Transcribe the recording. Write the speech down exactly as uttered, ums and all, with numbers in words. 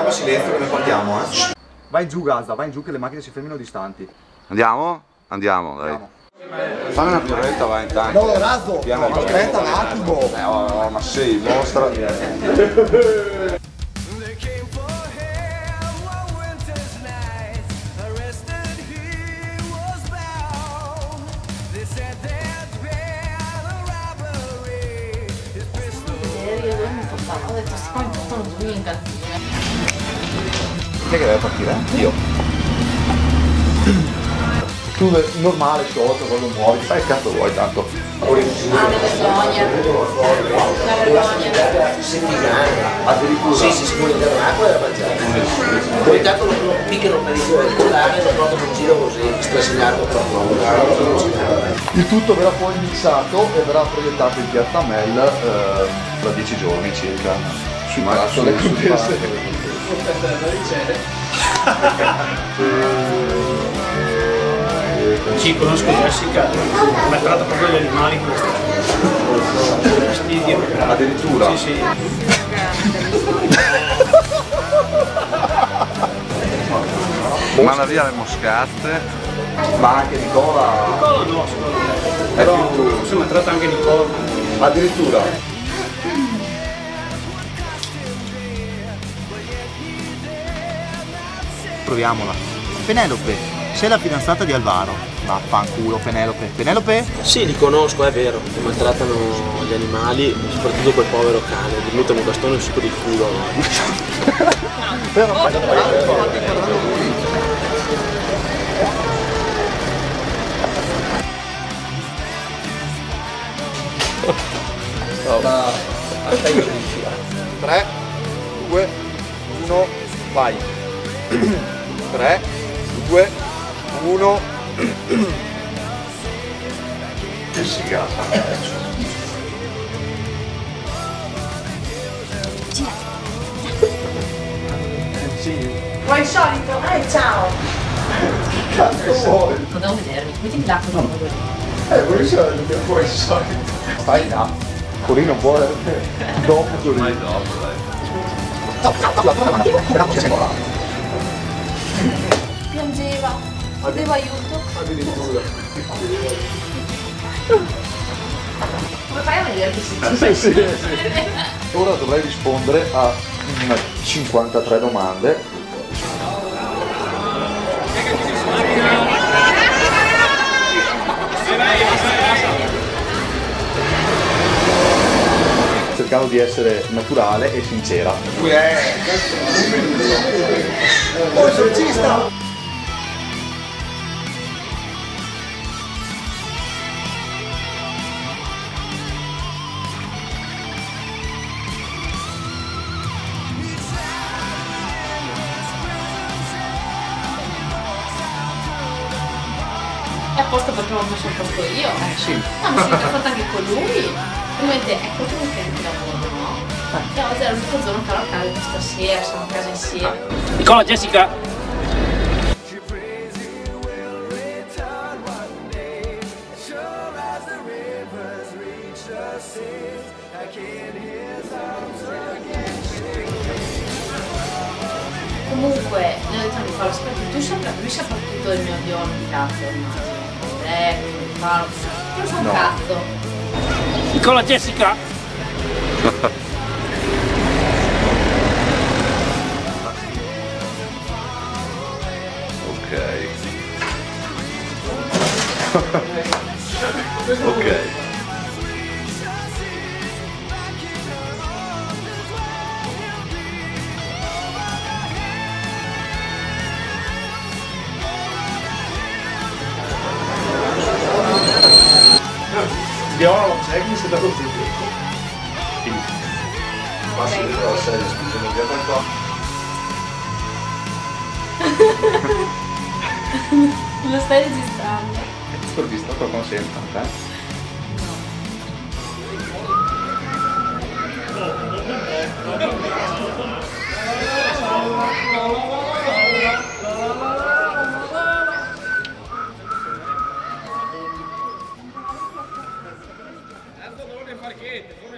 Facciamo silenzio che noi partiamo, eh. Vai in giù Gazza, vai in giù che le macchine si fermino distanti. Andiamo? Andiamo, dai. Andiamo. Fammi una pirouetta, vai intanto. No, Razzo! Piano No, aspetta un attimo! Eh, oh, ma sei, mostra. Ho detto, siccome mi portano giù in cantina. Chi è che deve partire? Io. Tu normale, sciolto, quando muovi, fai il cazzo vuoi tanto. Ah, una vergogna. Una vergogna. Addirittura? Sì, sì, si può intero l'acqua e la mangiare. Poi intanto lo, lo picchiano per il collare e lo portano in giro così, strasinato proprio. Il tutto verrà poi mixato e verrà proiettato in Piazza Mel eh, tra dieci giorni circa. Sui palazzo le contesse. Sì, conosco Jessica, ma tratta proprio gli animali questo. Fastidio. Addirittura? Sì, sì. Manda via le moscatte. Ma anche Nicola. Nicola no, secondo me. Però insomma tratta anche Nicola. Addirittura? Proviamola. Penelope, sei la fidanzata di Alvaro. Vaffanculo, Penelope. Penelope? Sì, li conosco, è vero, che maltrattano gli animali, soprattutto quel povero cane, gli mettono un bastone su per il culo. Però tre, due, uno, vai. tre, due, uno. Che si gasa. Vuoi il solito? Eh, ciao! Cazzo vuoi? Non devo vedermi, mettimi l'acqua no. Eh, vuoi il solito? Vuoi il solito? Stai là. Così non vuole. Dopo così. Mai dopo, dai. Piangeva, chiedeva aiuto. Addirittura. Come fai a vedere che si Sì, sì, sì. Ora dovrei rispondere a cinquantatré domande. Cercando di essere naturale e sincera. Oh, esorcista! È apposta perché l'ho messo a posto io. Eh sì. No, ma si è fatto anche con lui. Ovviamente ecco tu che ti lavoro, no? E oggi è l'ultimo giorno che ero a casa stasera, siamo a casa insieme. Nicola, Jessica! Comunque, ne ho detto di farlo, aspetta, tu saprà, lui saprà tutto del mio biologo di cazzo, immagino. Eh, come farlo? Non so un No. cazzo. Nicola, Jessica! Ok. Ok. Viola lo c'è che si dà così. Passa dentro la serie, scusami, via per qua. Lo stai registrando? Sto visto con consenso, eh? Far che?